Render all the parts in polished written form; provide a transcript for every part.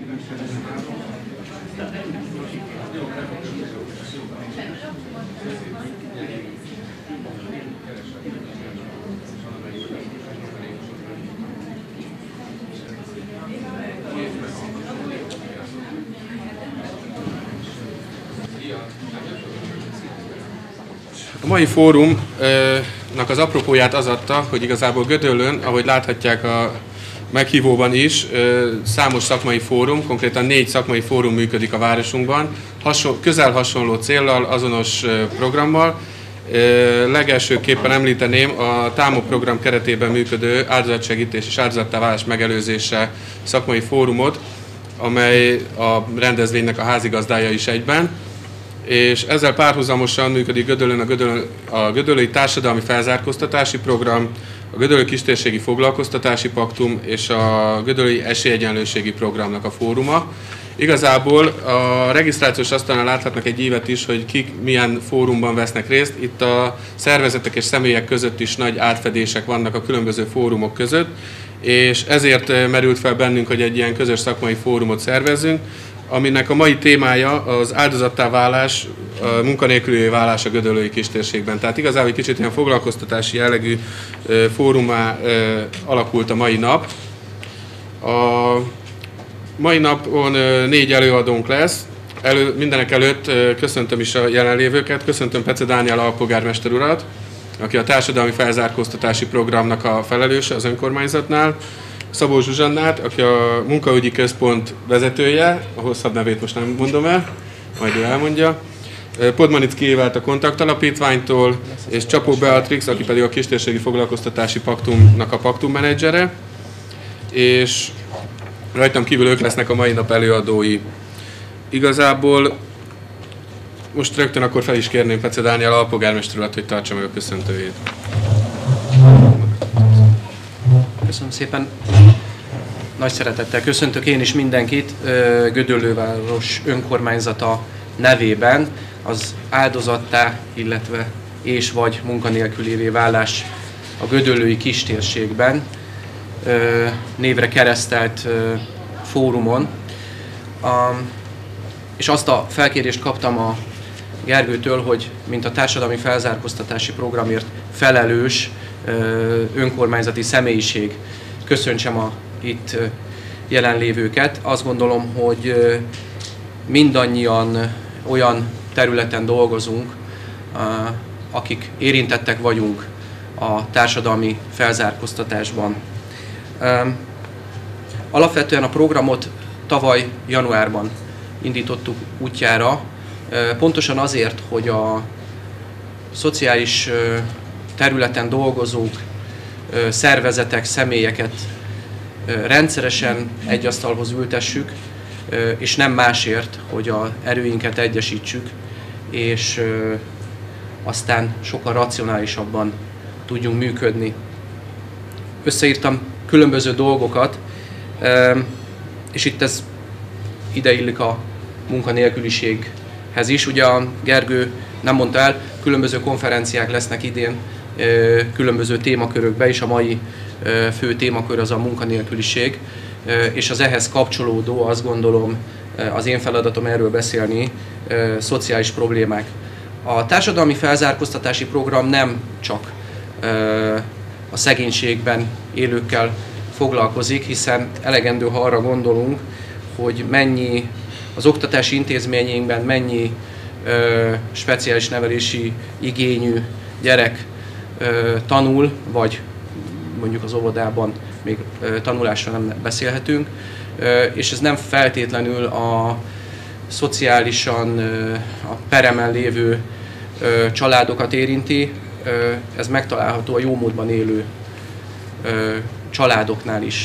A mai fórumnak az apropóját az adta, hogy igazából Gödöllőn, ahogy láthatják a meghívóban is, számos szakmai fórum, konkrétan 4 szakmai fórum működik a városunkban, közel hasonló céllal, azonos programmal. Legelsőképpen említeném a TÁMO program keretében működő áldozatsegítés és áldozattá válás megelőzése szakmai fórumot, amely a rendezvénynek a házigazdája is egyben. És ezzel párhuzamosan működik Gödöllőn a Gödöllői Társadalmi Felzárkóztatási Program, a Gödöllői Kistérségi Foglalkoztatási Paktum és a Gödöllői Esélyegyenlőségi Programnak a fóruma. Igazából a regisztrációs asztalnál láthatnak egy ívet is, hogy kik milyen fórumban vesznek részt. Itt a szervezetek és személyek között is nagy átfedések vannak a különböző fórumok között, és ezért merült fel bennünk, hogy egy ilyen közös szakmai fórumot szervezzünk, aminek a mai témája az áldozattá válás, a munkanélkülivé válás a gödöllői kistérségben. Tehát igazából egy kicsit ilyen foglalkoztatási jellegű fórumá alakult a mai nap. A mai napon 4 előadónk lesz. Mindenek előtt köszöntöm is a jelenlévőket. Köszöntöm Pece Dániel alpolgármester urat, aki a Társadalmi Felzárkóztatási Programnak a felelőse az önkormányzatnál. Szabó Zsuzsannát, aki a Munkaügyi Központ vezetője, a hosszabb nevét most nem mondom el, majd ő elmondja. Podmanicki Évelt a Kontakt Alapítványtól, és Csapó Beatrix, aki pedig a Kistérségi Foglalkoztatási Paktumnak a paktummenedzsere, és rajtam kívül ők lesznek a mai nap előadói. Igazából most rögtön akkor fel is kérném Pece Dániel alpolgármester urat, hogy tartsa meg a köszöntőjét. Köszönöm szépen. Nagy szeretettel köszöntök én is mindenkit Gödöllőváros önkormányzata nevében az áldozattá, illetve és/vagy munkanélkülévé válás a gödöllői kistérségben névre keresztelt fórumon. És azt a felkérést kaptam a Gergőtől, hogy mint a Társadalmi Felzárkóztatási Programért felelős önkormányzati személyiség köszöntsem a itt jelenlévőket. Azt gondolom, hogy mindannyian olyan területen dolgozunk, akik érintettek vagyunk a társadalmi felzárkóztatásban. Alapvetően a programot tavaly januárban indítottuk útjára, pontosan azért, hogy a szociális területen dolgozók, szervezetek, személyeket rendszeresen egy asztalhoz ültessük, és nem másért, hogy az erőinket egyesítsük, és aztán sokkal racionálisabban tudjunk működni. Összeírtam különböző dolgokat, és itt ez ideillik a munkanélküliséghez is. Ugye a Gergő nem mondta el, különböző konferenciák lesznek idén, különböző témakörökben, és a mai fő témakör az a munkanélküliség, és az ehhez kapcsolódó, azt gondolom, az én feladatom erről beszélni, szociális problémák. A Társadalmi Felzárkóztatási Program nem csak a szegénységben élőkkel foglalkozik, hiszen elegendő, ha arra gondolunk, hogy mennyi az oktatási intézményeinkben mennyi speciális nevelési igényű gyerek tanul, vagy mondjuk az óvodában még tanulásra nem beszélhetünk, és ez nem feltétlenül a szociálisan a peremen lévő családokat érinti, ez megtalálható a jómódban élő családoknál is.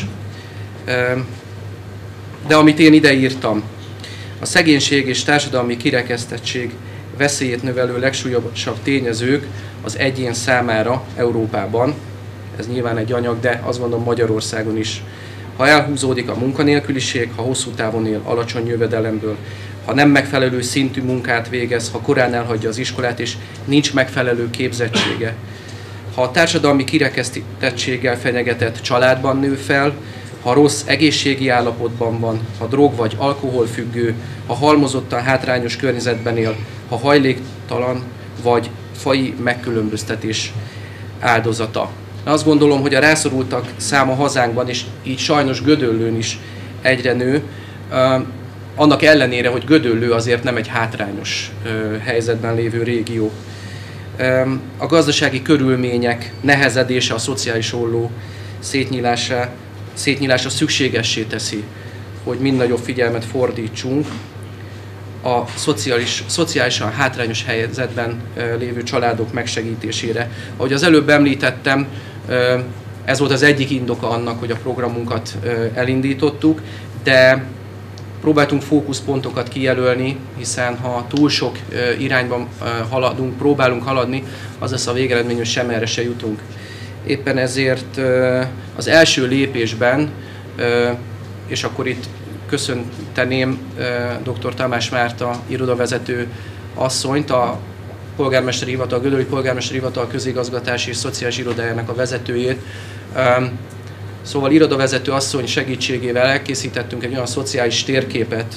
De amit én ide írtam, a szegénység és társadalmi kirekesztettség veszélyét növelő legsúlyosabb tényezők az egyén számára Európában, ez nyilván egy anyag, de azt gondolom Magyarországon is. Ha elhúzódik a munkanélküliség, ha hosszú távon él alacsony jövedelemből, ha nem megfelelő szintű munkát végez, ha korán elhagyja az iskolát és nincs megfelelő képzettsége, ha a társadalmi kirekesztettséggel fenyegetett családban nő fel, ha rossz egészségi állapotban van, ha drog vagy alkoholfüggő, ha halmozottan hátrányos környezetben él, ha hajléktalan vagy faji megkülönböztetés áldozata. Azt gondolom, hogy a rászorultak száma hazánkban, és így sajnos Gödöllőn is egyre nő, annak ellenére, hogy Gödöllő azért nem egy hátrányos helyzetben lévő régió. A gazdasági körülmények nehezedése, a szociális olló szétnyílása szükségessé teszi, hogy mind nagyobb figyelmet fordítsunk a szociálisan hátrányos helyzetben lévő családok megsegítésére. Ahogy az előbb említettem, ez volt az egyik indoka annak, hogy a programunkat elindítottuk, de próbáltunk fókuszpontokat kijelölni, hiszen ha túl sok irányban próbálunk haladni, az lesz a végeredmény, hogy sem erre se jutunk. Éppen ezért az első lépésben, és akkor itt köszönteném dr. Tamás Márta irodavezető asszonyt, a polgármesteri hivatal, Gödöllői polgármesteri hivatal közigazgatási és szociális irodájának a vezetőjét. Szóval irodavezető asszony segítségével elkészítettünk egy olyan szociális térképet,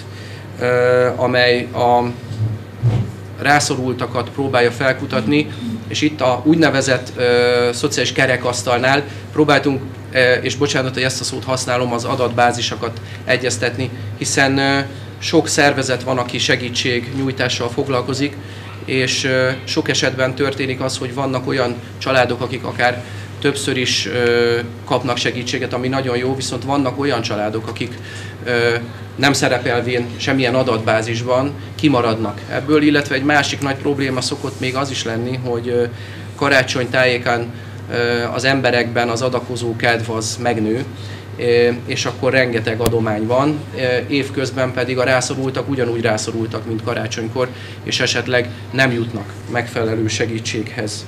amely a rászorultakat próbálja felkutatni, és itt a úgynevezett szociális kerekasztalnál próbáltunk, és bocsánat, hogy ezt a szót használom, az adatbázisokat egyeztetni, hiszen sok szervezet van, aki segítségnyújtással foglalkozik, és sok esetben történik az, hogy vannak olyan családok, akik akár többször is kapnak segítséget, ami nagyon jó, viszont vannak olyan családok, akik nem szerepelvén semmilyen adatbázisban kimaradnak ebből, illetve egy másik nagy probléma szokott még az is lenni, hogy karácsony tájékán az emberekben az adakozó kedv az megnő, és akkor rengeteg adomány van, évközben pedig a rászorultak ugyanúgy rászorultak, mint karácsonykor, és esetleg nem jutnak megfelelő segítséghez.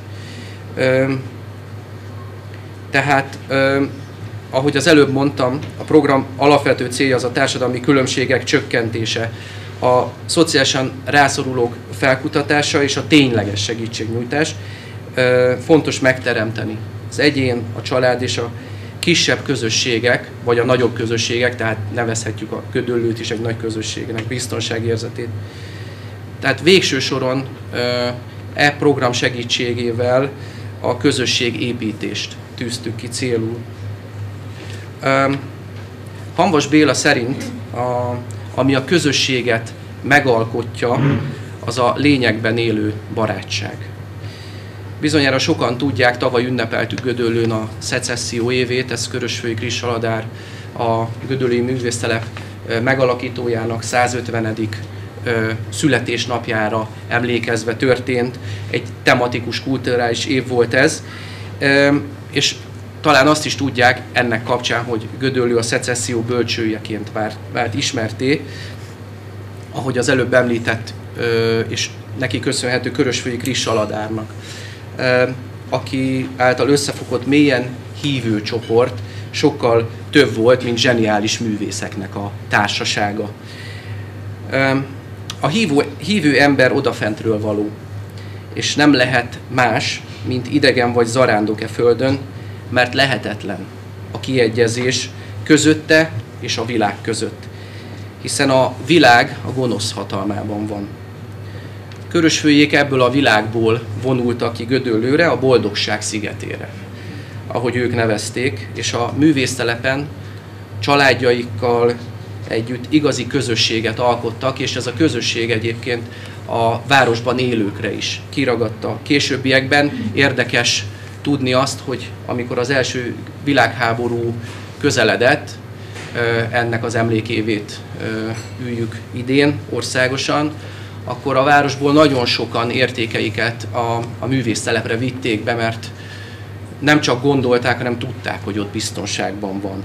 Tehát, ahogy az előbb mondtam, a program alapvető célja az a társadalmi különbségek csökkentése, a szociálisan rászorulók felkutatása és a tényleges segítségnyújtás. Fontos megteremteni az egyén, a család és a kisebb közösségek, vagy a nagyobb közösségek, tehát nevezhetjük a Gödöllőt is egy nagy közösségnek, biztonságérzetét. Tehát végső soron program segítségével a közösségépítést tűztük ki célul. Hamvas Béla szerint, ami a közösséget megalkotja, az a lényegben élő barátság. Bizonyára sokan tudják, tavaly ünnepeltük Gödöllőn a szecesszió évét, ez Körösfői Kis Saladár, a Gödöllői Művésztelep megalakítójának 150. születésnapjára emlékezve történt. Egy tematikus kulturális év volt ez, és talán azt is tudják ennek kapcsán, hogy Gödöllő a szecesszió bölcsőjeként vált ismertté, ahogy az előbb említett, és neki köszönhető Körösfői Kis Saladárnak, aki által összefogott mélyen hívő csoport, sokkal több volt, mint zseniális művészeknek a társasága. A hívő ember odafentről való, és nem lehet más, mint idegen vagy zarándok e földön, mert lehetetlen a kiegyezés közötte és a világ között, hiszen a világ a gonosz hatalmában van. Körösfőjék ebből a világból vonultak ki Gödöllőre, a Boldogság szigetére, ahogy ők nevezték, és a művésztelepen családjaikkal együtt igazi közösséget alkottak, és ez a közösség egyébként a városban élőkre is kiragadta. Későbbiekben érdekes tudni azt, hogy amikor az első világháború közeledett, ennek az emlékévét üljük idén országosan, akkor a városból nagyon sokan értékeiket a művésztelepre vitték be, mert nem csak gondolták, hanem tudták, hogy ott biztonságban van.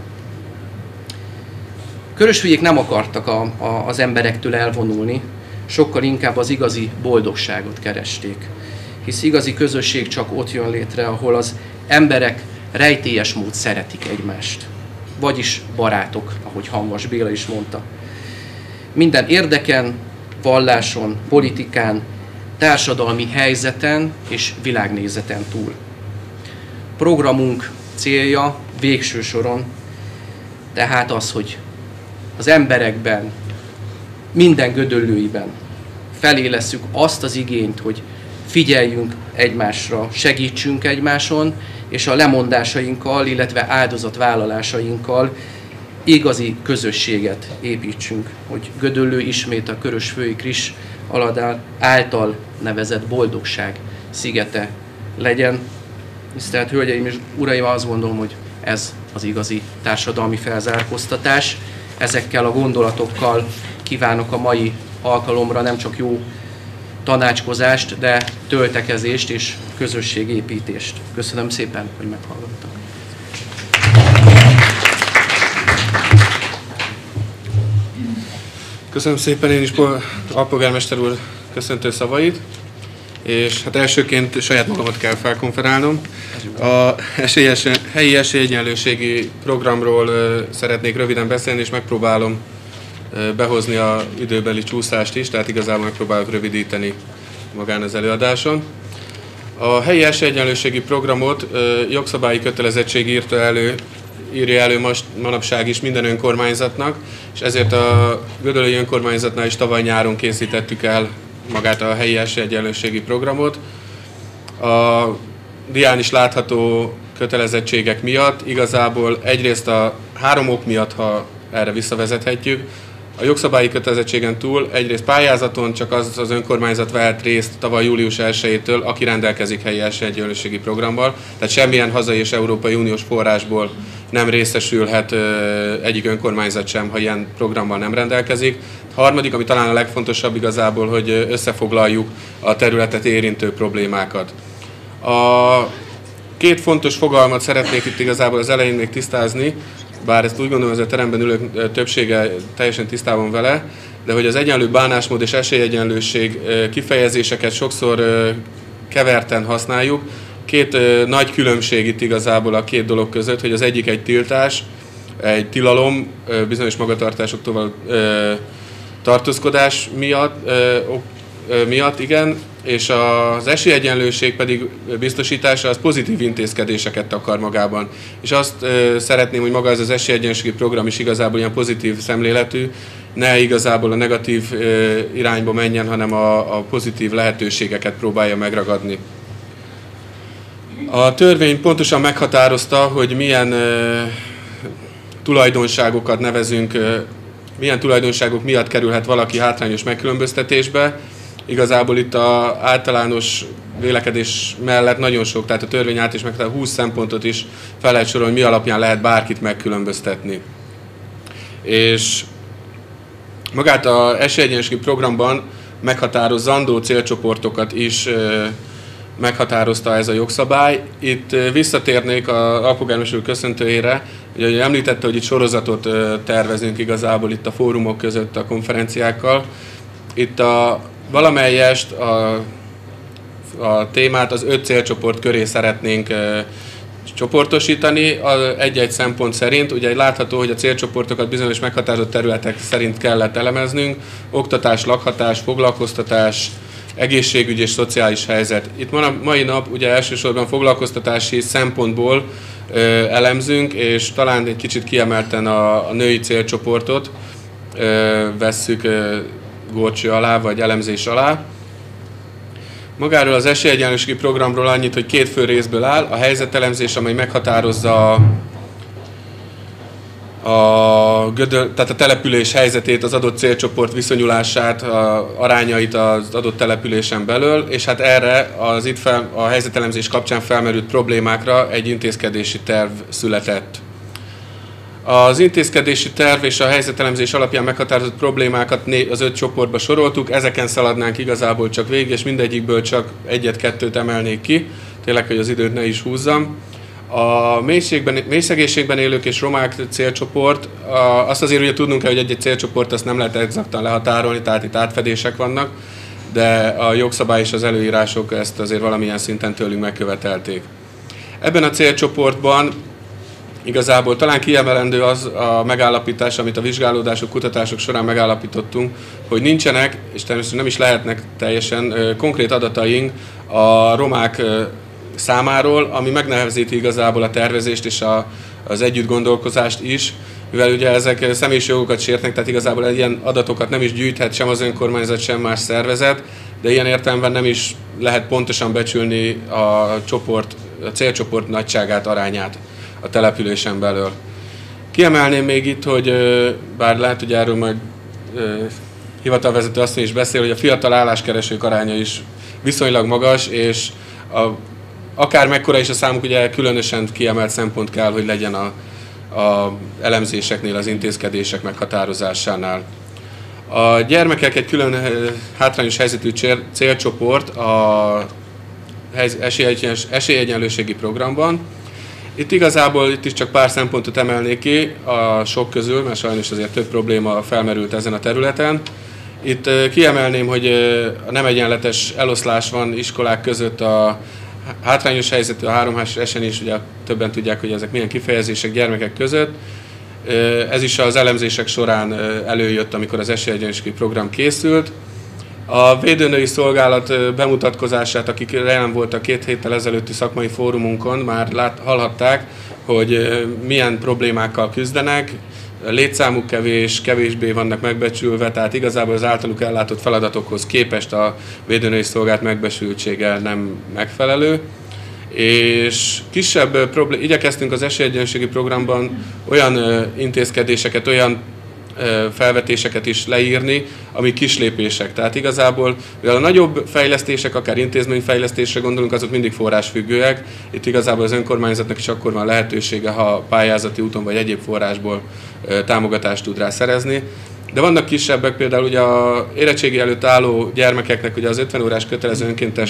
Körösfőjék nem akartak az emberektől elvonulni, sokkal inkább az igazi boldogságot keresték. Hisz igazi közösség csak ott jön létre, ahol az emberek rejtélyes mód szeretik egymást. Vagyis barátok, ahogy Hamvas Béla is mondta. Minden érdeken, valláson, politikán, társadalmi helyzeten és világnézeten túl. Programunk célja végső soron Tehát az, hogy az emberekben, minden gödöllőiben felélesszük azt az igényt, hogy figyeljünk egymásra, segítsünk egymáson, és a lemondásainkkal, illetve áldozatvállalásainkkal igazi közösséget építsünk, hogy Gödöllő ismét a Körösfői Kris Aladár által nevezett boldogság szigete legyen. Tisztelt Hölgyeim és Uraim, azt gondolom, hogy ez az igazi társadalmi felzárkóztatás. Ezekkel a gondolatokkal kívánok a mai alkalomra nem csak jó tanácskozást, de töltekezést és közösségépítést. Köszönöm szépen, hogy meghallgattak. Köszönöm szépen én is alpolgármester úr köszöntő szavait, és hát elsőként saját magamat kell felkonferálnom. A helyi esélyegyenlőségi programról szeretnék röviden beszélni, és megpróbálom behozni az időbeli csúszást is, tehát igazából megpróbálok rövidíteni magán az előadáson. A helyi esélyegyenlőségi programot jogszabályi kötelezettség írja elő manapság is minden önkormányzatnak, és ezért a Gödöllői önkormányzatnál is tavaly nyáron készítettük el magát a helyi esélyegyenlőségi programot. A dián is látható kötelezettségek miatt, igazából egyrészt a 3 ok miatt, ha erre visszavezethetjük, a jogszabályi kötelezettségen túl egyrészt pályázaton csak az önkormányzat vehet részt tavaly július 1-től, aki rendelkezik helyi esélyegyenlőségi programmal, tehát semmilyen hazai és Európai Uniós forrásból nem részesülhet egyik önkormányzat sem, ha ilyen programmal nem rendelkezik. A harmadik, ami talán a legfontosabb igazából, hogy összefoglaljuk a területet érintő problémákat. A 2 fontos fogalmat szeretnék itt igazából az elején még tisztázni, bár ezt úgy gondolom, hogy a teremben ülők többsége teljesen tisztában vele, de hogy az egyenlő bánásmód és esélyegyenlőség kifejezéseket sokszor keverten használjuk. 2 nagy különbség itt igazából a 2 dolog között, hogy az egyik egy tiltás, egy tilalom bizonyos magatartásoktól tartózkodás miatt, igen, és az esélyegyenlőség pedig biztosítása az pozitív intézkedéseket akar magában. És azt szeretném, hogy maga ez az esélyegyenlőségi program is igazából ilyen pozitív szemléletű, ne igazából a negatív irányba menjen, hanem a pozitív lehetőségeket próbálja megragadni. A törvény pontosan meghatározta, hogy milyen tulajdonságokat nevezünk, milyen tulajdonságok miatt kerülhet valaki hátrányos megkülönböztetésbe. Igazából itt az általános vélekedés mellett nagyon sok, tehát a törvény által is meghatározza 20 szempontot is fel lehet sorolni, hogy mi alapján lehet bárkit megkülönböztetni. És magát az esélyegyenlőségi programban meghatározandó célcsoportokat is meghatározta ez a jogszabály. Itt visszatérnék az alpolgármester úr köszöntőjére, hogy említette, hogy itt sorozatot tervezünk igazából itt a fórumok között, a konferenciákkal. Itt valamelyest a témát az 5 célcsoport köré szeretnénk csoportosítani egy-egy szempont szerint. Ugye látható, hogy a célcsoportokat bizonyos meghatározott területek szerint kellett elemeznünk. Oktatás, lakhatás, foglalkoztatás, egészségügy és szociális helyzet. Itt mai nap ugye elsősorban foglalkoztatási szempontból elemzünk, és talán egy kicsit kiemelten a női célcsoportot vesszük górcső alá, vagy elemzés alá. Magáról az esélyegyenlőségi programról annyit, hogy 2 fő részből áll. A helyzetelemzés, amely meghatározza tehát a település helyzetét, az adott célcsoport viszonyulását, arányait az adott településen belül, és hát erre a helyzetelemzés kapcsán felmerült problémákra egy intézkedési terv született. Az intézkedési terv és a helyzetelemzés alapján meghatározott problémákat az 5 csoportba soroltuk, ezeken szaladnánk igazából csak végig, és mindegyikből csak 1-2 emelnék ki, tényleg, hogy az időt ne is húzzam. A mélyszegénységben élők és romák célcsoport, azt azért ugye tudnunk kell, hogy egy-egy célcsoport azt nem lehet exaktan lehatárolni, tehát itt átfedések vannak, de a jogszabály és az előírások ezt azért valamilyen szinten tőlünk megkövetelték. Ebben a célcsoportban igazából talán kiemelendő az a megállapítás, amit a vizsgálódások, kutatások során megállapítottunk, hogy nincsenek, és természetesen nem is lehetnek teljesen konkrét adataink a romák számáról, ami megnehezíti igazából a tervezést és az együttgondolkozást is. mivel ugye ezek személyiségjogokat sértnek, tehát igazából ilyen adatokat nem is gyűjthet sem az önkormányzat, sem más szervezet, de ilyen értelemben nem is lehet pontosan becsülni a célcsoport nagyságát, arányát a településen belül. Kiemelném még itt, hogy bár lehet, hogy erről majd hivatalvezető asszony is beszél, hogy a fiatal álláskeresők aránya is viszonylag magas, és akár mekkora is a számuk, ugye különösen kiemelt szempont kell, hogy legyen a elemzéseknél, az intézkedések meghatározásánál. A gyermekek egy külön hátrányos helyzetű célcsoport a esélyegyenlőségi programban. Itt igazából itt is csak pár szempontot emelnék ki a sok közül, mert sajnos azért több probléma felmerült ezen a területen. Itt kiemelném, hogy a nem egyenletes eloszlás van iskolák között a hátrányos helyzetű, a 3-as is, ugye többen tudják, hogy ezek milyen kifejezések gyermekek között. Ez is az elemzések során előjött, amikor az esélyegyenlőségi program készült. A védőnői szolgálat bemutatkozását, akik jelen voltak 2 héttel ezelőtti szakmai fórumunkon, már hallhatták, hogy milyen problémákkal küzdenek, létszámuk kevés, kevésbé vannak megbecsülve, tehát igazából az általuk ellátott feladatokhoz képest a védőnői szolgálat megbecsültsége nem megfelelő. És kisebb igyekeztünk az esélyegyenlőségi programban olyan intézkedéseket, olyan felvetéseket is leírni, ami kislépések. Tehát igazából a nagyobb fejlesztések, akár intézményfejlesztésre gondolunk, azok mindig forrásfüggőek. Itt igazából az önkormányzatnak is akkor van lehetősége, ha pályázati úton vagy egyéb forrásból támogatást tud rá szerezni. De vannak kisebbek, például ugye a érettségi előtt álló gyermekeknek ugye az 50 órás kötelező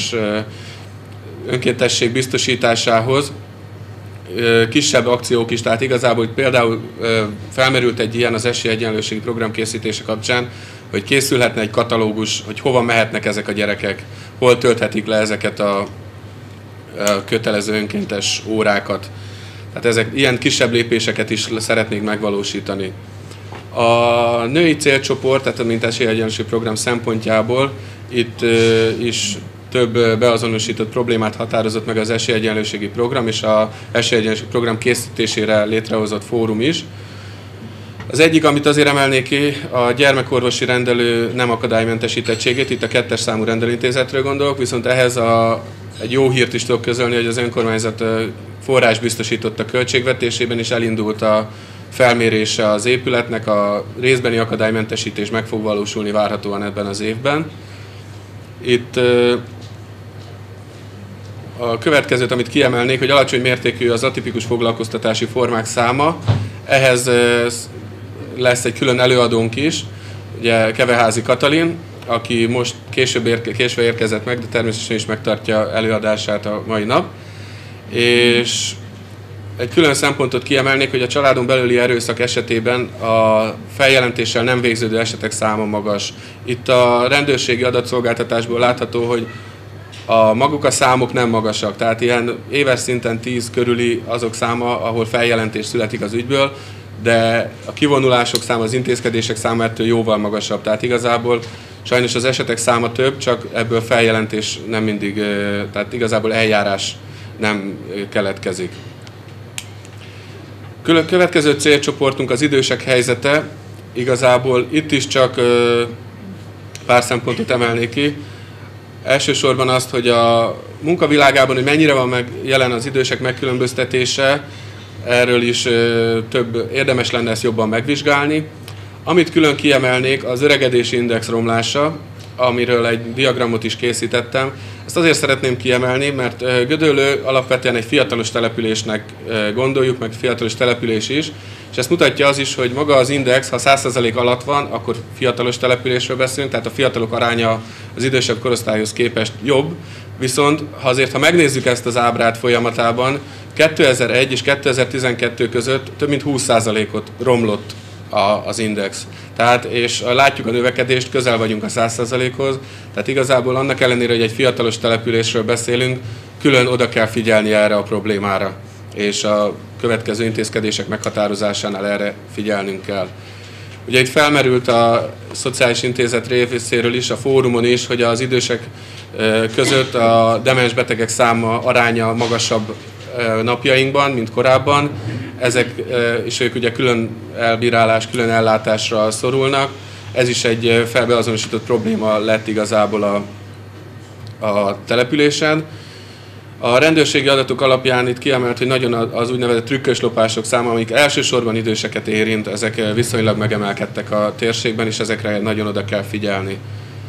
önkéntesség biztosításához kisebb akciók is, tehát igazából például felmerült egy ilyen az esélyegyenlőségi program készítése kapcsán, hogy készülhetne egy katalógus, hogy hova mehetnek ezek a gyerekek, hol tölthetik le ezeket a kötelező önkéntes órákat. Tehát ezek ilyen kisebb lépéseket is szeretnék megvalósítani. A női célcsoport, tehát a mint esélyegyenlőségi program szempontjából itt is több beazonosított problémát határozott meg az esélyegyenlőségi program és az esélyegyenlőségi program készítésére létrehozott fórum is. Az egyik, amit azért emelnék ki, a gyermekorvosi rendelő nem akadálymentesítettségét, itt a 2-es számú rendelőintézetről gondolok, viszont ehhez egy jó hírt is tudok közölni, hogy az önkormányzat forrás biztosított a költségvetésében, és elindult a felmérése az épületnek, a részbeni akadálymentesítés meg fog valósulni várhatóan ebben az évben. Itt a következőt, amit kiemelnék, hogy alacsony mértékű az atipikus foglalkoztatási formák száma, ehhez lesz egy külön előadónk is, ugye Keveházi Katalin, aki most késve érkezett meg, de természetesen is megtartja előadását a mai nap. És egy külön szempontot kiemelnék, hogy a családon belüli erőszak esetében a feljelentéssel nem végződő esetek száma magas. Itt a rendőrségi adatszolgáltatásból látható, hogy maguk a számok nem magasak, tehát ilyen éves szinten 10 körüli azok száma, ahol feljelentés születik az ügyből, de a kivonulások száma, az intézkedések száma ettől jóval magasabb. Tehát igazából sajnos az esetek száma több, csak ebből feljelentés nem mindig, tehát igazából eljárás nem keletkezik. Következő célcsoportunk az idősek helyzete. Igazából itt is csak pár szempontot emelnék ki. Elsősorban azt, hogy a munkavilágában, hogy mennyire van jelen az idősek megkülönböztetése, erről is érdemes lenne ezt jobban megvizsgálni. Amit külön kiemelnék, az öregedési index romlása, amiről egy diagramot is készítettem. Ezt azért szeretném kiemelni, mert Gödöllő alapvetően egy fiatalos településnek gondoljuk, meg fiatalos település is, és ezt mutatja az is, hogy maga az index, ha 100% alatt van, akkor fiatalos településről beszélünk, tehát a fiatalok aránya az idősebb korosztályhoz képest jobb, viszont ha megnézzük ezt az ábrát folyamatában, 2001 és 2012 között több mint 20%-ot romlott az index. Tehát, és látjuk a növekedést, közel vagyunk a 100%-hoz, tehát igazából annak ellenére, hogy egy fiatalos településről beszélünk, külön oda kell figyelni erre a problémára, és a következő intézkedések meghatározásánál erre figyelnünk kell. Ugye itt felmerült a Szociális Intézet részéről is, a fórumon is, hogy az idősek között a demens betegek száma aránya magasabb napjainkban, mint korábban. és ők ugye külön elbírálás, külön ellátásra szorulnak. Ez is egy felbeazonosított probléma lett igazából a településen. A rendőrségi adatok alapján itt kiemelt, hogy nagyon az úgynevezett trükkös lopások száma, amik elsősorban időseket érint, ezek viszonylag megemelkedtek a térségben, és ezekre nagyon oda kell figyelni.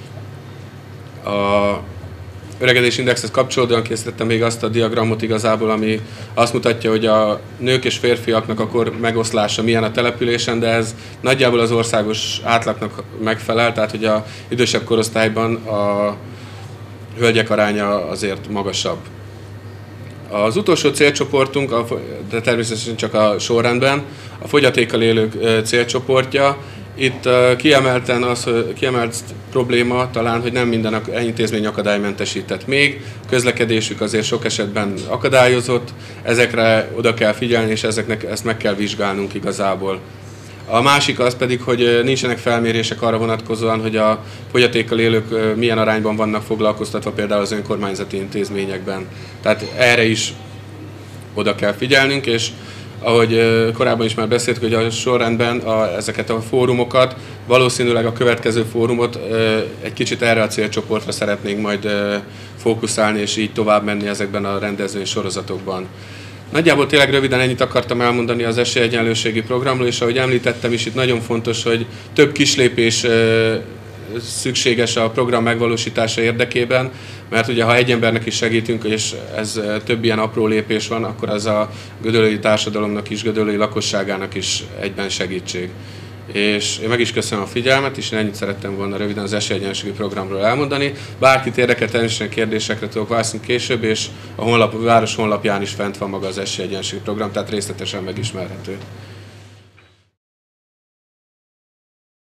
A öregedési indexhez kapcsolódóan készítettem még azt a diagramot igazából, ami azt mutatja, hogy a nők és férfiaknak a kor megoszlása milyen a településen, de ez nagyjából az országos átlagnak megfelel, tehát hogy az idősebb korosztályban a hölgyek aránya azért magasabb. Az utolsó célcsoportunk, de természetesen csak a sorrendben, a fogyatékkal élők célcsoportja. Itt kiemelt probléma talán, hogy nem minden intézmény akadálymentesített még, közlekedésük azért sok esetben akadályozott, ezekre oda kell figyelni, és ezt meg kell vizsgálnunk igazából. A másik az pedig, hogy nincsenek felmérések arra vonatkozóan, hogy a fogyatékkal élők milyen arányban vannak foglalkoztatva például az önkormányzati intézményekben. Tehát erre is oda kell figyelnünk, és ahogy korábban is már beszéltük, hogy a sorrendben ezeket a fórumokat, valószínűleg a következő fórumot egy kicsit erre a célcsoportra szeretnénk majd fókuszálni, és így tovább menni ezekben a rendezvény sorozatokban. Nagyjából tényleg röviden ennyit akartam elmondani az esélyegyenlőségi programról, és ahogy említettem is, itt nagyon fontos, hogy több kislépés szükséges a program megvalósítása érdekében, mert ugye ha egy embernek is segítünk, és ez több ilyen apró lépés van, akkor az a gödöllői társadalomnak is, gödöllői lakosságának is egyben segítség. És én meg is köszönöm a figyelmet, és én ennyit szerettem volna röviden az esélyegyenlőségi programról elmondani. Bárkit érdekel, természetesen kérdésekre tudok válaszolni később, és a város honlapján is fent van maga az esélyegyenlőségi program, tehát részletesen megismerhető.